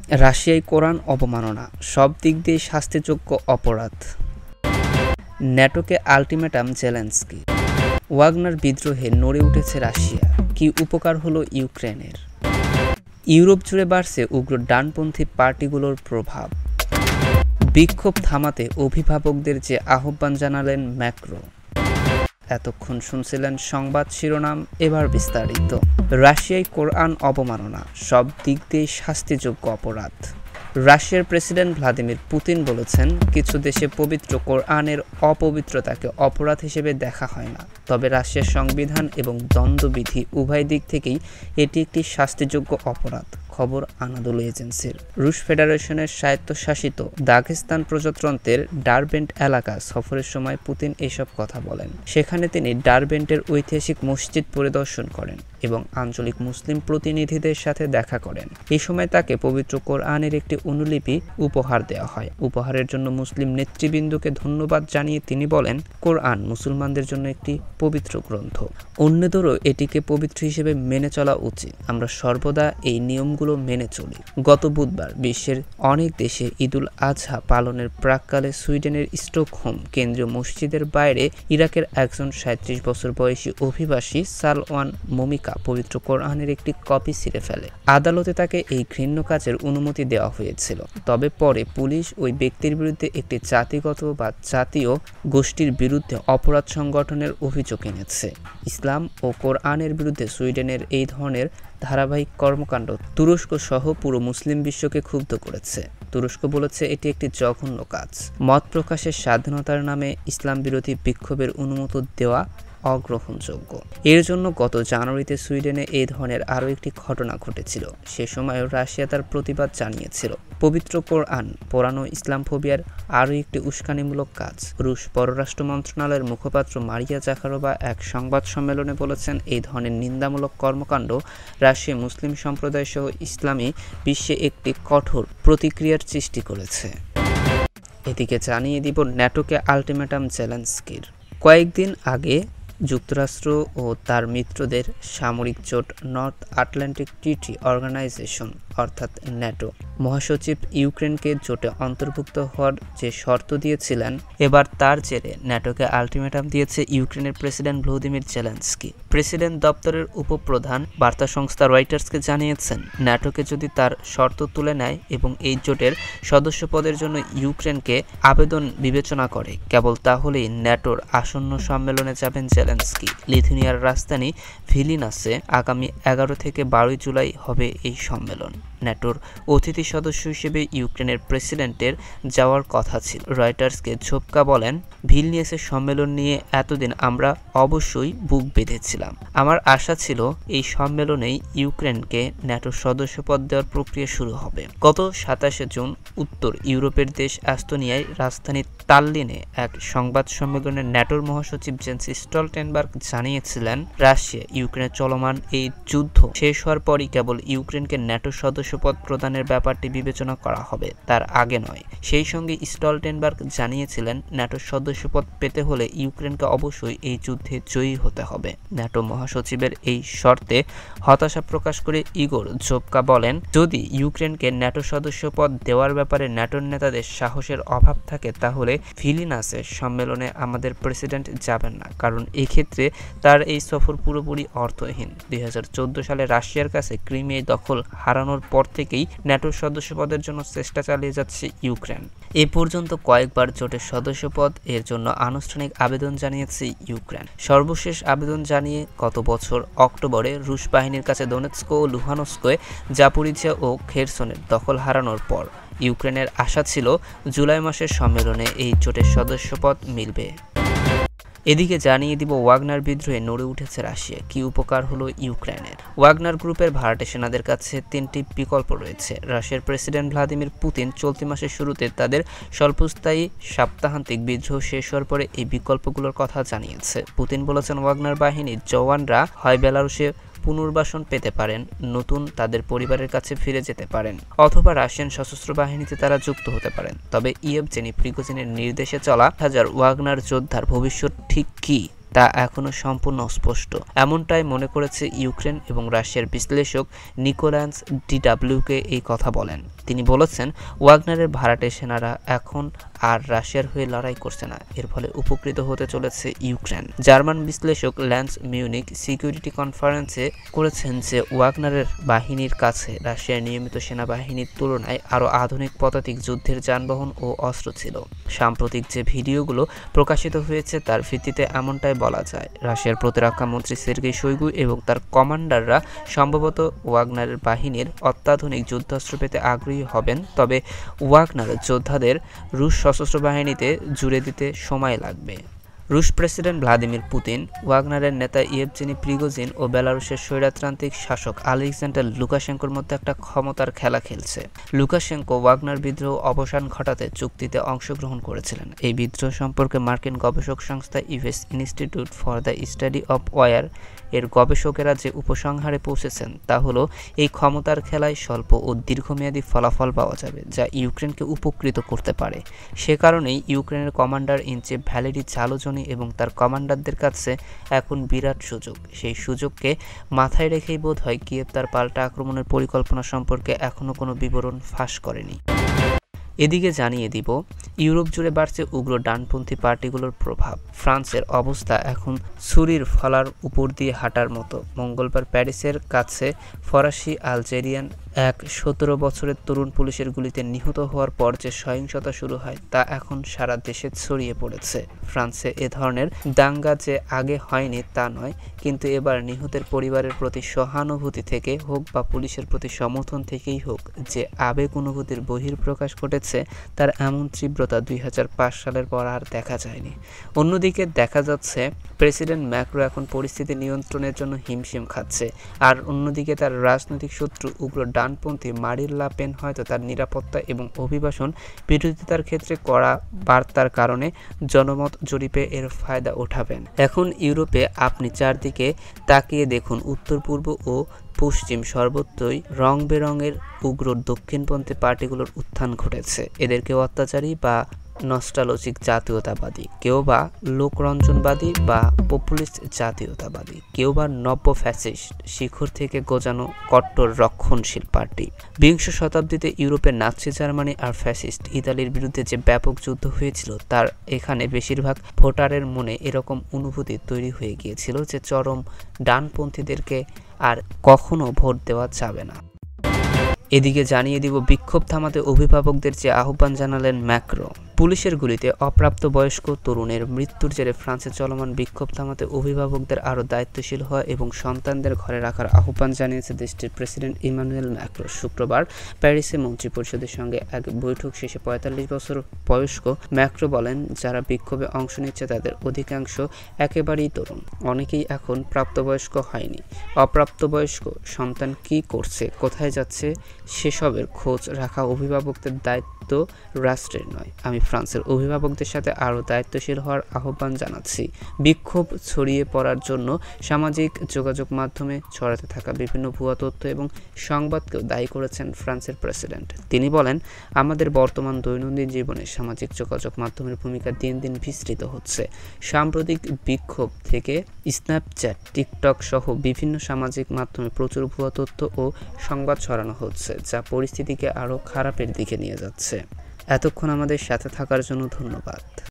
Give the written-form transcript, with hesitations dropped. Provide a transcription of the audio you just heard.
রাশিয়ায় কোরআন অবমাননা, সব দিক দিয়ে শাস্তিযোগ্য অপরাধ। ন্যাটোকে আলটিমেটাম জেলেনস্কি। ওয়াগনার বিদ্রোহে নড়ে উঠেছে রাশিয়া, কি উপকার হলো ইউক্রেনের। ইউরোপ জুড়ে বাড়ছে উগ্র ডানপন্থী পার্টিগুলোর প্রভাব। বিক্ষোভ থামাতে অভিভাবকদের যে আহ্বান জানালেন ম্যাক্রো। এতক্ষণ শুনছিলেন সংবাদ শিরোনাম, এবার বিস্তারিত। রাশিয়ায় কোরআন অবমাননা, সব দিক দিয়ে শাস্তিযোগ্য অপরাধ। রাশিয়ার প্রেসিডেন্ট ভ্লাদিমির পুতিন বলেছেন, কিছু দেশে পবিত্র কোরআনের অপবিত্রতাকে অপরাধ হিসেবে দেখা হয় না, তবে রাশিয়ার সংবিধান এবং দণ্ডবিধি উভয় দিক থেকেই এটি একটি শাস্তিযোগ্য অপরাধ। খবর আনাদোলু এজেন্সির। রুশ ফেডারেশনের স্বায়ত্তশাসিত দাগেস্তান প্রজাতন্ত্রের ডারবেন্ট এলাকা সফরের সময় পুতিন এসব কথা বলেন। সেখানে তিনি ডারবেন্টের ঐতিহাসিক মসজিদ পরিদর্শন করেন এবং আঞ্চলিক মুসলিম প্রতিনিধিদের সাথে দেখা করেন। এই সময় তাকে পবিত্র কোরআনের একটি অনুলিপি উপহার দেওয়া হয়। উপহারের জন্য মুসলিম নেতৃবৃন্দকে ধন্যবাদ জানিয়ে তিনি বলেন, কোরআন মুসলমানদের জন্য একটি পবিত্র গ্রন্থ, অন্যদেরও এটিকে পবিত্র হিসেবে মেনে চলা উচিত। আমরা সর্বদা এই নিয়মগুলো মেনে চলি। গত বুধবার বিশ্বের অনেক দেশে ঈদুল আজহা পালনের প্রাক্কালে সুইডেনের স্টকহোম কেন্দ্রীয় মসজিদের বাইরে ইরাকের একজন ৩৭ বছর বয়সী অভিবাসী সালওয়ান মমিকা পবিত্র কোরআনের একটি কপি ছিঁড়ে ফেলে। আদালতে তাকে এই ঘৃণ্য কাজের অনুমতি দেওয়া হয়েছিল, তবে পরে পুলিশ ওই ব্যক্তির বিরুদ্ধে একটি জাতিগত বা জাতীয় গোষ্ঠীর বিরুদ্ধে অপরাধ সংগঠনের অভিযোগ এনেছে। ইসলাম ও কোরআনের বিরুদ্ধে সুইডেনের এই ধরনের ধারাবাহিক কর্মকাণ্ড তুরস্ক সহ পুরো মুসলিম বিশ্বকে ক্ষুব্ধ করেছে। তুরস্ক বলেছে এটি একটি জঘন্য কাজ। মত প্রকাশের স্বাধীনতার নামে ইসলাম বিরোধী বিক্ষোভের অনুমতি দেওয়া অগ্রহণযোগ্য। এর জন্য গত জানুয়ারিতে সুইডেনে এই ধরনের আরও একটি ঘটনা ঘটেছিল। সে সময়ও রাশিয়া তার প্রতিবাদ জানিয়েছিল। পবিত্র কোরআন পোড়ানো ইসলামফোবিয়ার আরও একটি উস্কানিমূলক কাজ। রুশ পররাষ্ট্র মন্ত্রণালয়ের মুখপাত্র মারিয়া জাখারোভা এক সংবাদ সম্মেলনে বলেছেন, এই ধরনের নিন্দামূলক কর্মকাণ্ড রাশিয়া মুসলিম সম্প্রদায় সহ ইসলামী বিশ্বে একটি কঠোর প্রতিক্রিয়ার সৃষ্টি করেছে। এদিকে জানিয়ে দিব ন্যাটোকে আলটিমেটাম জেলেনস্কির। কয়েকদিন আগে যুক্তরাষ্ট্র ও তার মিত্রদের সামরিক জোট নর্থ আটলান্টিক ট্রিটি অর্গানাইজেশন অর্থাৎ ন্যাটো মহাসচিব ইউক্রেনকে জোটে অন্তর্ভুক্ত হওয়ার যে শর্ত দিয়েছিলেন, এবার তার জেরে ন্যাটোকে আলটিমেটাম দিয়েছে ইউক্রেনের প্রেসিডেন্ট ভ্লাদিমির জেলেনস্কি। প্রেসিডেন্ট দপ্তরের উপপ্রধান বার্তা সংস্থা রয়টার্সকে জানিয়েছেন, ন্যাটোকে যদি তার শর্ত তুলে নেয় এবং এই জোটের সদস্যপদের জন্য ইউক্রেনকে আবেদন বিবেচনা করে, কেবল তাহলেই ন্যাটোর আসন্ন সম্মেলনে যাবেন জেলেনস্কি। লিথুয়ানিয়ার রাজধানী ভিলিনাসে আগামী ১১ থেকে ১২ জুলাই হবে এই সম্মেলন। ন্যাটোর অতিথি সদস্য হিসেবে ইউক্রেনের প্রেসিডেন্টের যাওয়ার কথা ছিল। রয়টার্সকে ঝোপকা বলেন, ভিলনিয়াসের সম্মেলন নিয়ে এতদিন আমরা অবশ্যই বুক বেঁধেছিলাম। আমার আশা ছিল এই সম্মেলনেই ইউক্রেনকে ন্যাটোর সদস্যপদ দেওয়ার প্রক্রিয়া শুরু হবে। গত ২৭ জুন উত্তর ইউরোপের দেশ এস্তোনিয়ায় রাজধানী তাল্লিনে এক সংবাদ সম্মেলনে ন্যাটোর মহাসচিব জেন্স স্টলটেনবার্গ জানিয়েছিলেন, রাশিয়া ইউক্রেনের চলমান এই যুদ্ধ শেষ হওয়ার পরই কেবল ইউক্রেনকে ন্যাটোর সদস্যপদ প্রদানের ব্যাপারটি বিবেচনা করা হবে, তার আগে নয়। সেই সঙ্গে স্টলটেনবার্গ জানিয়েছিলেন, ন্যাটোর সদস্যপদ পেতে হলে ইউক্রেনকে অবশ্যই এই যুদ্ধে জয়ী হতে হবে। ন্যাটো মহাসচিবের এই শর্তে হতাশা প্রকাশ করে ইগোর ঝোপকা বলেন, যদি ইউক্রেনকে ন্যাটো সদস্যপদ দেওয়ার ব্যাপারে ন্যাটোর নেতাদের সাহসের অভাব থাকে, তাহলে ভিলিনাসের সম্মেলনে আমাদের প্রেসিডেন্ট যাবেন না, কারণ এক্ষেত্রে তার এই সফর পুরোপুরি অর্থহীন। ২০১৪ সালে রাশিয়ার কাছে ক্রিমিয়া দখল হারানোর পর থেকেই ন্যাটোর সদস্যপদের জন্য চেষ্টা চালিয়ে যাচ্ছে ইউক্রেন। এ পর্যন্ত কয়েকবার জোটের সদস্যপদ এর জন্য আনুষ্ঠানিক আবেদন জানিয়েছে ইউক্রেন। সর্বশেষ আবেদন জানিয়ে গত বছর অক্টোবরে রুশ বাহিনীর কাছে দোনেৎস্ক ও লুহানস্কে জাপোরিজিয়া ও খেরসনের দখল হারানোর পর ইউক্রেনের আশা ছিল জুলাই মাসের সম্মেলনে এই জোটের সদস্যপদ মিলবে। এদিকে জানিয়ে দিব ওয়াগনার বিদ্রোহে নড়ে উঠেছে রাশিয়া, কি উপকার হলো ইউক্রেনের। ওয়াগনার গ্রুপের ভাড়াটে সেনাদের কাছে ৩টি বিকল্প রয়েছে। রাশিয়ার প্রেসিডেন্ট ভ্লাদিমির পুতিন চলতি মাসের শুরুতে তাদের স্বল্পস্থায়ী সাপ্তাহান্তিক বিদ্রোহ শেষ হওয়ার পরে এই বিকল্পগুলোর কথা জানিয়েছে। পুতিন বলেছেন, ওয়াগনার বাহিনীর জওয়ানরা হয় বেলারুশে পুনর্বাসন পেতে পারেন, নতুন তাদের পরিবারের কাছে ফিরে যেতে পারেন, অথবা রাশিয়ান সশস্ত্র বাহিনীতে তারা যুক্ত হতে পারেন। তবে ইয়েভজেনি প্রিগোজিনের নির্দেশে চলা হাজার ওয়াগনার যোদ্ধার ভবিষ্যৎ ঠিক কী তা এখনও সম্পূর্ণ অস্পষ্ট। এমনটাই মনে করেছে ইউক্রেন এবং রাশিয়ার বিশ্লেষক নিকোলাস ডিডাব্লিউকে এই কথা বলেন। তিনি বলেছেন, ওয়াগনারের ভাড়াটে সেনারা এখন আর রাশিয়ার হয়ে লড়াই করছে না, এর ফলে উপকৃত হতে চলেছে ইউক্রেন। জার্মান বিশ্লেষক ল্যান্স মিউনিক সিকিউরিটি কনফারেন্সে করেছেন যে ওয়াগনারের বাহিনীর কাছে রাশিয়ার নিয়মিত সেনাবাহিনীর তুলনায় আরও আধুনিক পদাতিক যুদ্ধের যানবাহন ও অস্ত্র ছিল। সাম্প্রতিক যে ভিডিওগুলো প্রকাশিত হয়েছে তার ভিত্তিতে এমনটাই বলা যায়। রাশিয়ার প্রতিরক্ষা মন্ত্রী সের্গেই শোইগু এবং তার কমান্ডাররা সম্ভবত ওয়াগনারের বাহিনীর অত্যাধুনিক যুদ্ধাস্ত্র পেতে আগ্রহী হবেন, তবে ওয়াগনার যোদ্ধাদের রুশ সশস্ত্র বাহিনীতে জুড়ে দিতে সময় লাগবে। রুশ প্রেসিডেন্ট ভ্লাদিমির পুতিন, ওয়াগনারের নেতা ইয়েভজেনি প্রিগোজিন ও বেলারুশের স্বৈরতান্ত্রিক শাসক আলেক্সান্ডার লুকাশেঙ্কোর মধ্যে একটা ক্ষমতার খেলা খেলছে। লুকাশেঙ্কো ওয়াগনার বিদ্রোহ অবসান ঘটাতে চুক্তিতে অংশগ্রহণ করেছিলেন। এই বিদ্রোহ সম্পর্কে মার্কিন গবেষক সংস্থা US Institute for the Study of War এর গবেষকেরা যে উপসংহারে পৌঁছেছেন তা হলো, এই ক্ষমতার খেলায় স্বল্প ও দীর্ঘমেয়াদী ফলাফল পাওয়া যাবে যা ইউক্রেনকে উপকৃত করতে পারে। সে কারণেই ইউক্রেনের commander in chief Valerii Zaluzhnyi এবং তার কমান্ডারদের কাছে এখন বিরাট সুযোগ। সেই সুযোগকে মাথায় রেখেই বোধ হয় কিয়েভ তার পাল্টা আক্রমণের পরিকল্পনা সম্পর্কে এখনও কোনো বিবরণ ফাঁস করেনি। এদিকে জানিয়ে দিব, ইউরোপ জুড়ে বাড়ছে উগ্র ডানপন্থী পার্টিগুলোর প্রভাব। ফ্রান্সের অবস্থা এখন ছুরির ফলার উপর দিয়ে হাঁটার মতো। মঙ্গলবার প্যারিসের কাছে ফরাসি আলজেরিয়ান এক 17 বছরের তরুণ পুলিশের গুলিতে নিহত হওয়ার পর যে সহিংসতা শুরু হয় তা এখন সারা দেশে ছড়িয়ে পড়েছে। ফ্রান্সে এ ধরনের দাঙ্গা যে আগে হয়নি তা নয়, কিন্তু এবার নিহতের পরিবারের প্রতি সহানুভূতি থেকে হোক বা পুলিশের প্রতি সমর্থন থেকেই হোক, যে আবেগ অনুভূতির বহিঃপ্রকাশ ঘটেছে তার এমন তীব্রতা 2005 সালের পর আর দেখা যায়নি। অন্যদিকে দেখা যাচ্ছে প্রেসিডেন্ট ম্যাক্রো এখন পরিস্থিতি নিয়ন্ত্রণের জন্য হিমশিম খাচ্ছে, আর অন্যদিকে তার রাজনৈতিক শত্রু উগ্র ডানপন্থী মারিন লে পেন হয়তো তার নিরাপত্তা এবং অভিবাসন বিরোধিতার ক্ষেত্রে কড়া বার্তার কারণে জনমত জরিপে এর ফায়দা ওঠাবেন। এখন ইউরোপে আপনি চারদিকে তাকিয়ে দেখুন, উত্তর পূর্ব ও পশ্চিম সর্বত্রই রং বেরঙের উগ্র দক্ষিণপন্থী পার্টিগুলোর উত্থান ঘটেছে। এদের কেউ অত্যাচারী বা নস্টালজিক জাতীয়তাবাদী, কেউ বা লোকরঞ্জনবাদী বা পপুলিস্ট জাতীয়তাবাদী, কেউ বা নব্য ফ্যাসিস্ট শিখর থেকে গোজানো কট্টর রক্ষণশীল পার্টি। বিংশ শতাব্দীতে ইউরোপের নাৎসি জার্মানি আর ফ্যাসিস্ট ইতালির বিরুদ্ধে যে ব্যাপক যুদ্ধ হয়েছিল তার এখানে বেশিরভাগ ভোটারের মনে এরকম অনুভূতি তৈরি হয়ে গিয়েছিল যে চরম ডানপন্থীদেরকে আর কখনো ভোট দেওয়া যাবে না। এদিকে জানিয়ে দিব, বিক্ষোভ থামাতে অভিভাবকদের যে আহ্বান জানালেন ম্যাক্রো। পুলিশের গুলিতে অপ্রাপ্তবয়স্ক তরুণের মৃত্যুর জেরে ফ্রান্সে চলমান বিক্ষোভ থামাতে অভিভাবকদের আরও দায়িত্বশীল হওয়া এবং সন্তানদের ঘরে রাখার আহ্বান জানিয়েছে দেশটির প্রেসিডেন্ট ইমানুয়েল ম্যাক্রো। শুক্রবার প্যারিসে মন্ত্রিপরিষদের সঙ্গে এক বৈঠক শেষে 45 বছর বয়স্ক ম্যাক্রো বলেন, যারা বিক্ষোভে অংশ নিচ্ছে তাদের অধিকাংশ একেবারেই তরুণ, অনেকেই এখন প্রাপ্তবয়স্ক হয়নি। অপ্রাপ্তবয়স্ক সন্তান কি করছে, কোথায় যাচ্ছে সেসবের খোঁজ রাখা অভিভাবকদের দায়িত্ব রাষ্ট্রের নয়। আমি ফ্রান্সের অভিভাবকদের সাথে আরও দায়িত্বশীল হওয়ার আহ্বান জানাচ্ছি। বিক্ষোভ ছড়িয়ে পড়ার জন্য সামাজিক যোগাযোগ মাধ্যমে ছড়াতে থাকা বিভিন্ন ভুয়া তথ্য এবং সংবাদকেও দায়ী করেছেন ফ্রান্সের প্রেসিডেন্ট। তিনি বলেন, আমাদের বর্তমান দৈনন্দিন জীবনে সামাজিক যোগাযোগ মাধ্যমের ভূমিকা দিন দিন বিস্তৃত হচ্ছে। সাম্প্রতিক বিক্ষোভ থেকে স্ন্যাপচ্যাট, টিকটক সহ বিভিন্ন সামাজিক মাধ্যমে প্রচুর ভুয়া তথ্য ও সংবাদ ছড়ানো হচ্ছে, যা পরিস্থিতিকে আরও খারাপের দিকে নিয়ে যাচ্ছে। এতক্ষণ আমাদের সাথে থাকার জন্য ধন্যবাদ।